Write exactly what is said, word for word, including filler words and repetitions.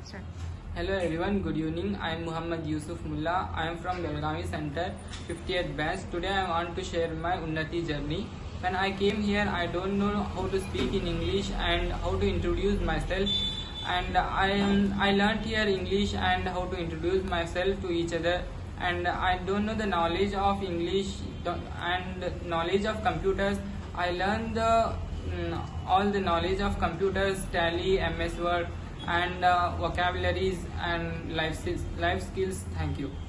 Start. Hello everyone, good evening. I am Muhammad Yusuf Mullah. I am from Belgavi Center, fiftieth batch. Today I want to share my Unnati journey. When I came here, I don't know how to speak in English and how to introduce myself. And I am I learned here English and how to introduce myself to each other. And I don't know the knowledge of English and knowledge of computers. I learned the mm, all the knowledge of computers, Tally, M S Word, and uh, vocabularies and life skills. Life skills. Thank you.